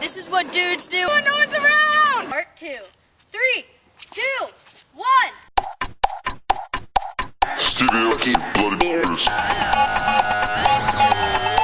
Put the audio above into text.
This is what dudes do when no one's around! Part 2. 3, 2, 1. Studio Keep Bloody Bears.